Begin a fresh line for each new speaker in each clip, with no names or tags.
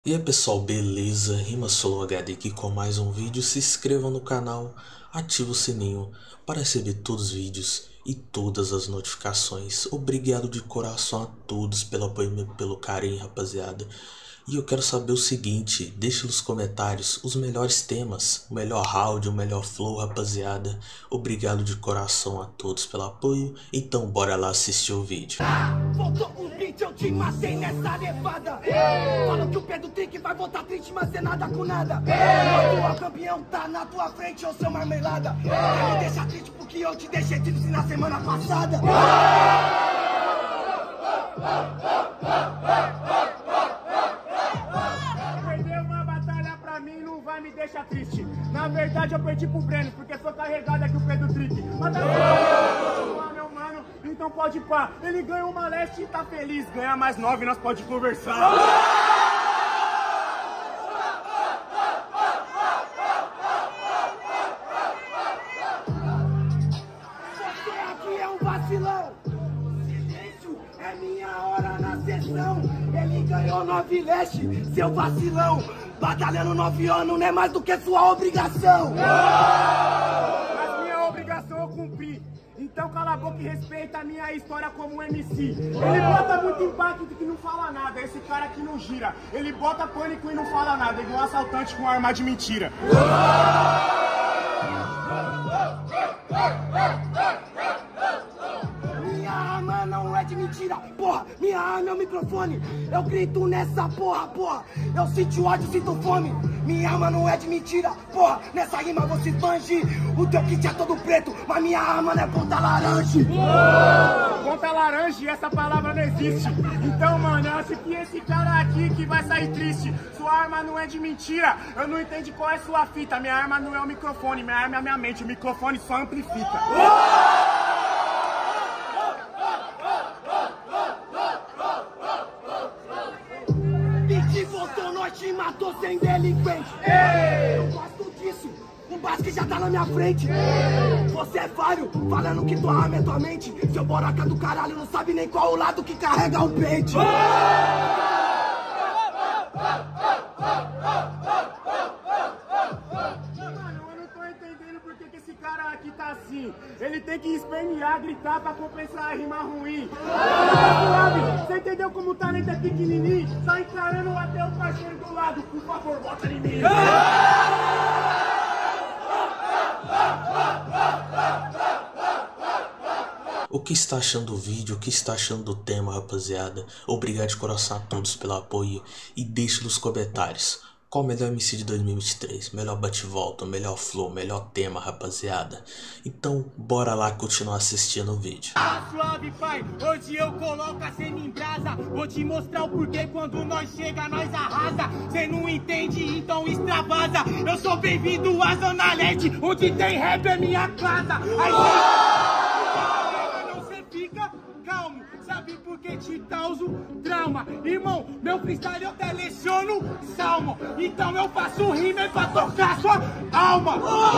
E aí pessoal, beleza? Rima Solo HD aqui com mais um vídeo. Se inscreva no canal, ative o sininho para receber todos os vídeos e todas as notificações. Obrigado de coração a todos pelo apoio e pelo carinho, rapaziada. E eu quero saber o seguinte, deixa nos comentários os melhores temas, o melhor round, o melhor flow, rapaziada. Obrigado de coração a todos pelo apoio. Então bora lá assistir o vídeo.
Voltou um beat, eu te matei nessa levada. Falam que o Pedro Trick vai voltar triste, mas é nada com nada. O atual campeão tá na tua frente, ô seu marmelada. Me deixa triste porque eu te deixei triste na semana passada.
Perder uma batalha pra mim não vai me deixar triste. Na verdade eu perdi pro Breno, porque sou carregado aqui o Pedro Trick. Mas meu mano, então pode pá. Ele ganhou uma leste e tá feliz. Ganhar mais 9 nós pode conversar.
Você aqui é um vacilão. Silêncio, é minha hora na sessão. Ele ganhou 9 leste, seu vacilão. Batalhando 9 anos não é mais do que sua obrigação.
Mas minha obrigação eu cumpri. Então cala a boca e respeita a minha história como MC. Ele bota muito impacto que não fala nada. Esse cara que não gira. Ele bota pânico e não fala nada. Igual um assaltante com arma de mentira.
Minha arma não é de mentira, porra. Minha arma é o microfone. Eu grito nessa porra, porra. Eu sinto ódio, sinto fome. Minha arma não é de mentira, porra. Nessa rima você esbanje. O teu kit é todo preto, mas minha arma não é ponta laranja.
Ponta laranja, essa palavra não existe. Então, mano, eu acho que esse cara aqui que vai sair triste. Sua arma não é de mentira. Eu não entendi qual é sua fita. Minha arma não é o microfone, minha arma é a minha mente. O microfone só amplifica.
Piti voltou, nós te matou sem delinquente. Eu gosto disso. Um basque já tá na minha frente. Você é vário, falando que tua arma é tua mente. Seu boraca do caralho não sabe nem qual o lado que carrega o peito.
Mano, eu não tô entendendo por que esse cara aqui tá assim. Ele tem que espernear, gritar pra compensar a rima ruim. Tá suave, você entendeu como o talento é pequenininho? Só encarando até o parceiro do lado. Por favor, bota em mim.
O que está achando do vídeo, o que está achando do tema, rapaziada? Obrigado de coração a todos pelo apoio e deixe nos comentários qual o melhor MC de 2023, melhor bate-volta, melhor flow, melhor tema, rapaziada. Então bora lá continuar assistindo o vídeo.
Tá suave, pai, hoje eu coloco a cena em brasa. Vou te mostrar o porquê quando nós chega, nós arrasa. Cê não entende, então extravasa. Eu sou bem-vindo à Zona Leste, onde tem rap é minha casa. Aí não cê fica calmo, sabe por que te causo trauma? Irmão, meu freestyle eu teleciono salmo. Então eu faço rima pra tocar sua alma.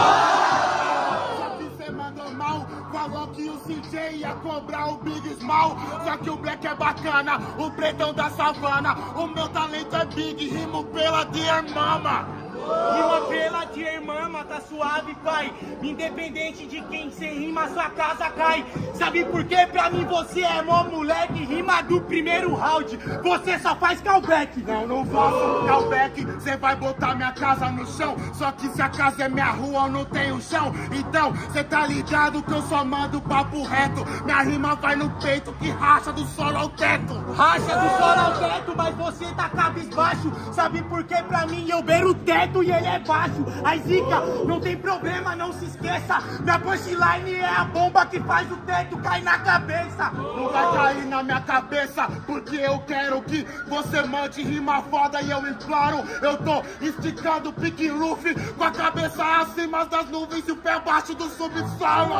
Você mandou mal, falou que o CJ ia cobrar o Big Small. Só que o Black é bacana, o pretão da savana. O meu talento é big, rimo pela Dear Mama. Rima pela Dear Mama, tá suave, pai. Independente de quem cê rima, sua casa cai. Sabe por quê? Pra mim você é mó moleque. Rima do primeiro round, você só faz callback. Não, não faço callback. Cê vai botar minha casa no chão. Só que se a casa é minha rua, eu não tenho chão. Então, cê tá ligado que eu só mando papo reto. Minha rima vai no peito que racha do solo ao teto. Racha do solo ao teto, mas você tá cabisbaixo. Sabe por quê? Pra mim eu beiro o teto e ele é baixo. Aí zica, não tem problema, não se esqueça. Minha punchline é a bomba que faz o teto cair na cabeça. Não vai cair na minha cabeça, porque eu quero que você mande rima foda e eu imploro. Eu tô esticando o pique Luffy com a cabeça acima das nuvens e o pé abaixo do subsolo.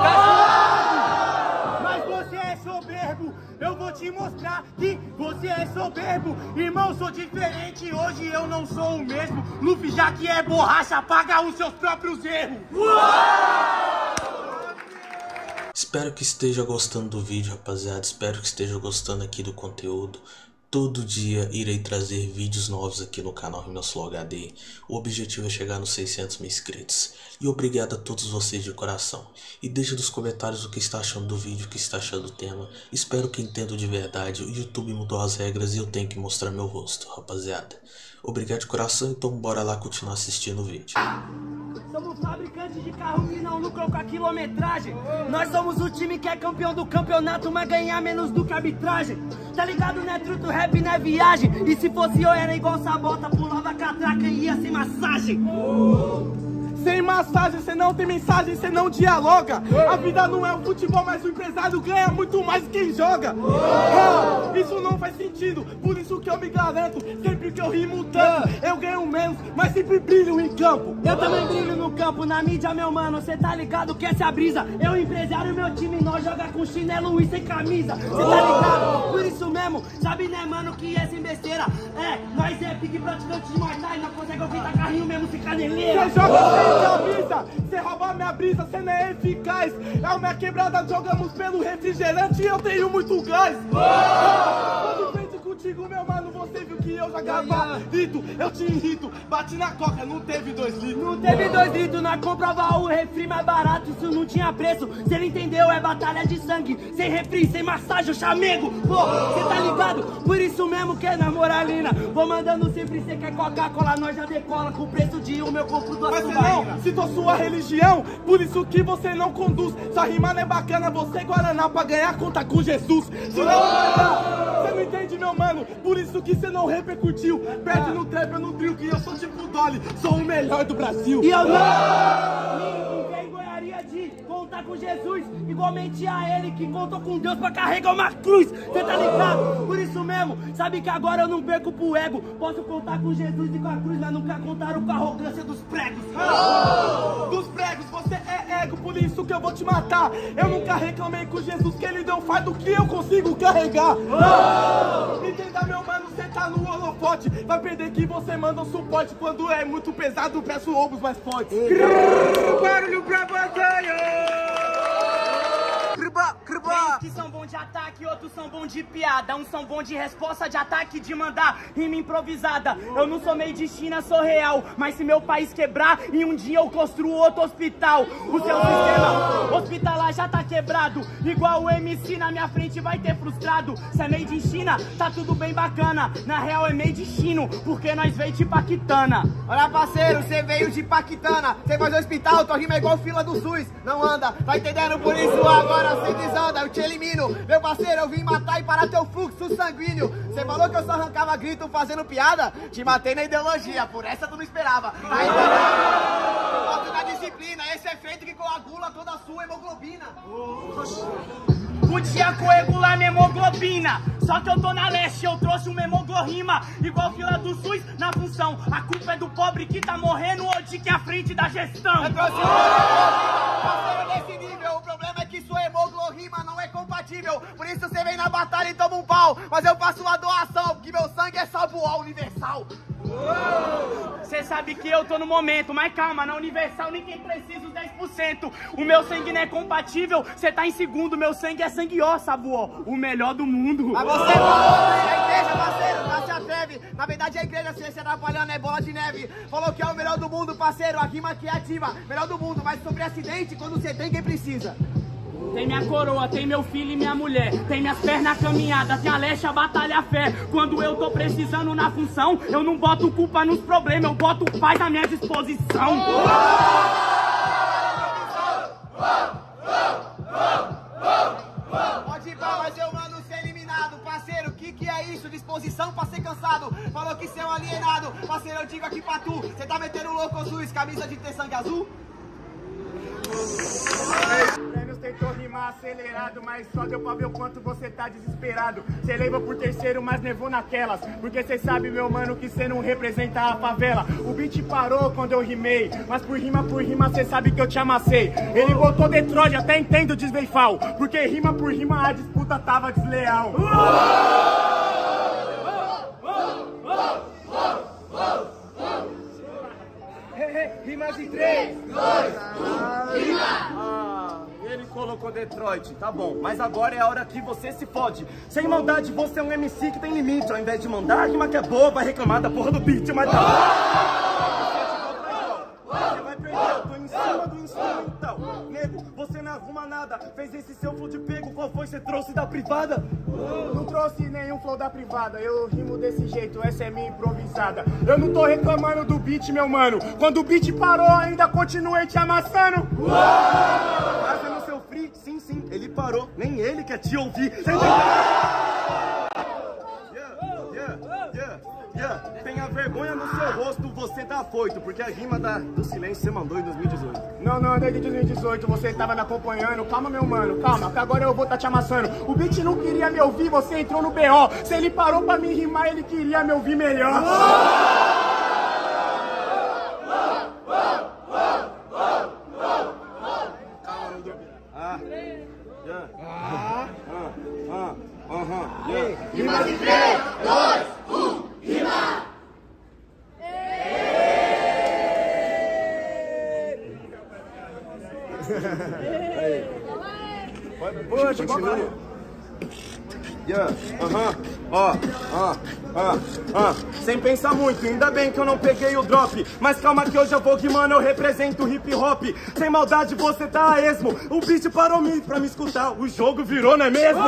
Mas você é soberbo, eu vou te mostrar que você é soberbo. Irmão, sou diferente, hoje eu não sou o mesmo. Luffy, já que é borracha, paga os seus próprios erros.
Espero que esteja gostando do vídeo, rapaziada. Espero que esteja gostando aqui do conteúdo. Todo dia irei trazer vídeos novos aqui no canal Rima Sul HD. O objetivo é chegar nos 600 mil inscritos. E obrigado a todos vocês de coração. E deixa nos comentários o que está achando do vídeo, o que está achando do tema. Espero que entendam de verdade. O YouTube mudou as regras e eu tenho que mostrar meu rosto, rapaziada. Obrigado de coração, então bora lá continuar assistindo o vídeo.
Somos fabricantes de carro que não lucram com a quilometragem. Nós somos o time que é campeão do campeonato, mas ganhar menos do que arbitragem. Tá ligado, né, truto? Rap não é viagem. E se fosse eu era igual Sabota, pulava catraca e ia sem massagem.
Sem massagem, cê não tem mensagem, cê não dialoga. A vida não é um futebol, mas o empresário ganha muito mais quem joga. Isso não faz sentido, por isso que eu me garanto. Sempre que eu rimo tanto, eu ganho menos, mas sempre brilho em campo.
Eu também brilho no campo, na mídia, meu mano. Cê tá ligado que essa é a brisa. Eu empresário, meu time, nós joga com chinelo e sem camisa. Cê tá ligado? Por isso mesmo, sabe, né, mano, que é sem besteira. Nós é pique praticante de mortais. Nós consegue ouvir carrinho mesmo sem caneleira.
Cê joga sem camisa, cê rouba minha brisa, cê não é eficaz. É a minha quebrada, jogamos pelo refrigerante e eu tenho muito gás. Quando frente contigo, meu mano, você viu que eu já gabarito. Eu te irrito, bati na coca, não teve 2 litros.
Não teve 2 litros, nós comprava o refri mais barato, isso não tinha preço. Cê não entendeu, é batalha de sangue. Sem refri, sem massagem, eu chamego. Pô, cê tá ligado? Por isso mesmo que é na moralina. Vou mandando sempre, cê quer Coca-Cola, nós já decola. Com o preço de um, meu corpo do
mas você não citou sua religião, por isso que você não conduz. Sua rima não é bacana, você é Guaraná pra ganhar conta com Jesus. Se não vai você não entende, meu mano, por isso que você não repercutiu. Perde no trap, eu no trio, que eu sou tipo Dolly, sou o melhor do Brasil.
E eu não me envergonharia de contar com Jesus, igualmente a ele que contou com Deus pra carregar uma cruz. Cê tá ligado? Por isso mesmo, sabe que agora eu não perco pro ego. Posso contar com Jesus e com a cruz, mas nunca contaram com a arrogância dos pregos.
Dos pregos, você é ego, por isso que eu vou te matar. Eu nunca reclamei com Jesus, que ele deu faz do que eu consigo carregar. Entenda, meu mano, cê tá no holofote. Vai perder que você manda um suporte. Quando é muito pesado, peço ombros mais fortes. Barulho pra batalha!
Tem que são bons de ataque, outros são bons de piada. Uns são bons de resposta, de ataque, de mandar rima improvisada. Eu não sou meio de China, sou real. Mas se meu país quebrar, em um dia eu construo outro hospital. O seu sistema hospitalar já tá quebrado. Igual o MC na minha frente vai ter frustrado. Se é meio de China, tá tudo bem bacana. Na real é meio de chino, porque nós veio de Paquitana.
Olha, parceiro, cê veio de Paquitana. Cê vai no hospital, tua rima é igual fila do SUS. Não anda, tá entendendo? Por isso agora cê desanda, eu te elimino. Meu parceiro, eu vim matar e parar teu fluxo sanguíneo. Cê falou que eu só arrancava grito fazendo piada? Te matei na ideologia, por essa tu não esperava. Falta na disciplina, esse é feito que coagula toda a sua hemoglobina.
Podia coagular minha hemoglobina, só que eu tô na leste, eu trouxe uma hemoglorrima. Igual fila do SUS na função. A culpa é do pobre que tá morrendo ou de que é a frente da gestão.
Eu trouxe parceiro nesse nível, o problema é que sua hemoglorrima não é compatível. Por isso você vem na batalha e toma um pau. Mas eu faço uma doação, porque meu sangue é sabual universal.
Cê sabe que eu tô no momento, mas calma, na Universal ninguém precisa os 10%. O meu sangue não é compatível, cê tá em segundo, meu sangue é sangue ó, sabuó, o melhor do mundo.
Mas você falou que a igreja, parceiro, não se atreve. Na verdade a igreja, se atrapalhando, é bola de neve. Falou que é o melhor do mundo, parceiro, a rima que é ativa. Melhor do mundo, mas sobre acidente, quando você tem quem precisa.
Tem minha coroa, tem meu filho e minha mulher. Tem minhas pernas caminhadas, tem a leche, a batalha, a fé. Quando eu tô precisando na função, eu não boto culpa nos problemas, eu boto paz à minha disposição.
Pode ir pra, mas eu mando ser eliminado. Parceiro, o que é isso? Disposição pra ser cansado. Falou que cê é um alienado. Parceiro, eu digo aqui pra tu, cê tá metendo louco, SUS, camisa de ter sangue azul?
Tentou rimar acelerado, mas só deu pra ver o quanto você tá desesperado. Cê leva por terceiro, mas nevou naquelas. Porque cê sabe, meu mano, que cê não representa a favela. O beat parou quando eu rimei, mas por rima cê sabe que eu te amassei. Ele botou Detroit, até entendo desveifal, porque rima por rima a disputa tava desleal. Rimas em 3, 2, 1, rima! Eles
colocou Detroit, tá bom. Mas agora é a hora que você se fode. Sem maldade, você é um MC que tem limite. Ao invés de mandar rima que é boa, vai reclamar da porra do beat, mas tá. Você vai perder, eu tô em cima do instrumental. Nego, você não arruma nada. Fez esse seu flow de pego, qual foi? Você trouxe da privada?
Não trouxe nenhum flow da privada, eu rimo desse jeito, essa é minha improvisada. Eu não tô reclamando do beat, meu mano. Quando o beat parou, ainda continuei te amassando.
Fazendo seu free, sim, sim, ele parou. Nem ele quer te ouvir. Tenha vergonha no seu rosto, você tá afoito. Porque a rima do silêncio você mandou em 2018.
Não, desde 2018 você tava me acompanhando. Calma, meu mano, calma, que agora eu vou tá te amassando. O beat não queria me ouvir, você entrou no BO. Se ele parou pra me rimar, ele queria me ouvir melhor.
Rima de 3, 2, 1, rima!
Poxa, continua.
Sem pensar muito, ainda bem que eu não peguei o drop. Mas calma que hoje eu vou rimando, eu represento o hip hop. Sem maldade você tá a esmo. O beat parou pra me escutar, o jogo virou, não é mesmo?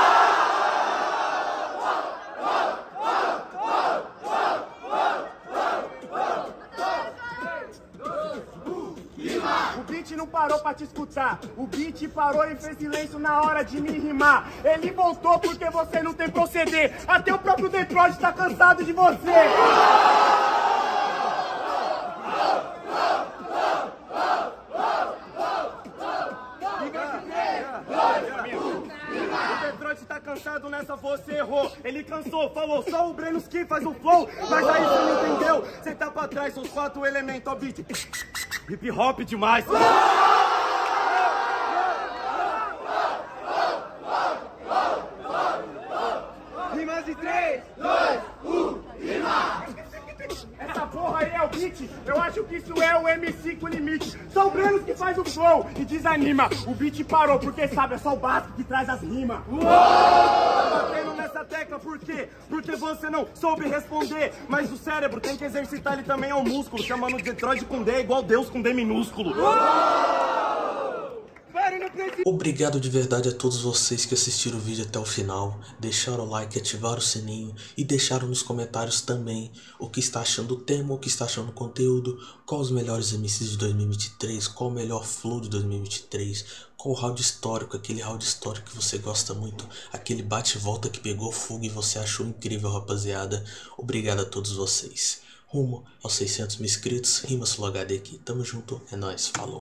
O beat não parou pra te escutar. O beat parou e fez silêncio na hora de me rimar. Ele voltou porque você não tem proceder. Até o próprio Detroit tá cansado de você.
O Detroit tá cansado nessa, você errou. Ele cansou, falou só o Breno que faz o flow. Mas aí você não entendeu. Você tá pra trás, os 4 elementos, ó beat. Hip hop demais.
Rimas de 3, 2, 1, rima! Essa porra aí é o beat. Eu acho que isso é o MC com limite. São Brenos que faz o flow e desanima. O beat parou porque sabe, é só o básico que traz as rimas.
Tá batendo nessa tecla por quê? Porque você não soube responder. Mas o cérebro tem que exercitar, ele também é um músculo. Chamando Detroit com D é igual Deus com D minúsculo.
Obrigado de verdade a todos vocês que assistiram o vídeo até o final, deixaram o like, ativaram o sininho e deixaram nos comentários também o que está achando do tema, o que está achando do conteúdo, qual os melhores MCs de 2023, qual o melhor flow de 2023, qual o round histórico, aquele round histórico que você gosta muito, aquele bate e volta que pegou fogo e você achou incrível, rapaziada. Obrigado a todos vocês. Rumo aos 600 mil inscritos, Rima Sul HD aqui, tamo junto, é nóis, falou.